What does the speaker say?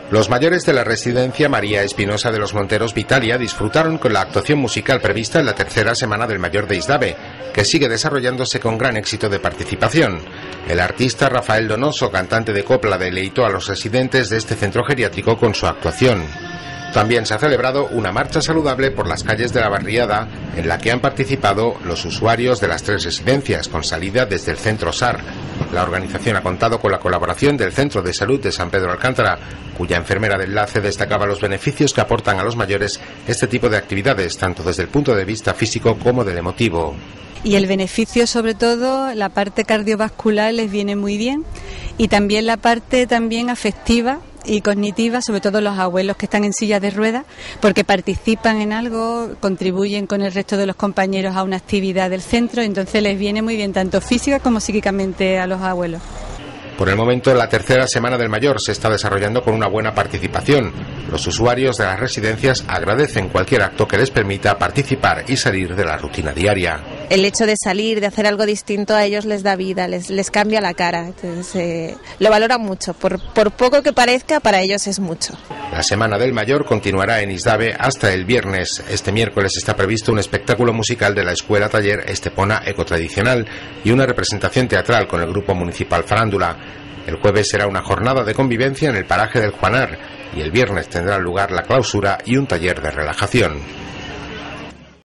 Los mayores de la residencia María Espinosa de los Monteros Vitalia disfrutaron con la actuación musical prevista en la tercera semana del Mayor de Isdave, que sigue desarrollándose con gran éxito de participación. El artista Rafael Donoso, cantante de copla, deleitó a los residentes de este centro geriátrico con su actuación. También se ha celebrado una marcha saludable por las calles de la barriada, en la que han participado los usuarios de las 3 residencias, con salida desde el centro SAR. La organización ha contado con la colaboración del Centro de Salud de San Pedro Alcántara, cuya enfermera de enlace destacaba los beneficios que aportan a los mayores este tipo de actividades, tanto desde el punto de vista físico como del emotivo. Y el beneficio, sobre todo, la parte cardiovascular les viene muy bien, y también la parte afectiva y cognitiva, sobre todo los abuelos que están en silla de ruedas, porque participan en algo, contribuyen con el resto de los compañeros a una actividad del centro, entonces les viene muy bien tanto física como psíquicamente a los abuelos. Por el momento, la tercera semana del Mayor se está desarrollando con una buena participación. Los usuarios de las residencias agradecen cualquier acto que les permita participar y salir de la rutina diaria. El hecho de salir, de hacer algo distinto a ellos les da vida, les cambia la cara. Entonces, lo valoran mucho. Por poco que parezca, para ellos es mucho. La Semana del Mayor continuará en Isdave hasta el viernes. Este miércoles está previsto un espectáculo musical de la Escuela Taller Estepona Ecotradicional y una representación teatral con el Grupo Municipal Farándula. El jueves será una jornada de convivencia en el paraje del Juanar y el viernes tendrá lugar la clausura y un taller de relajación.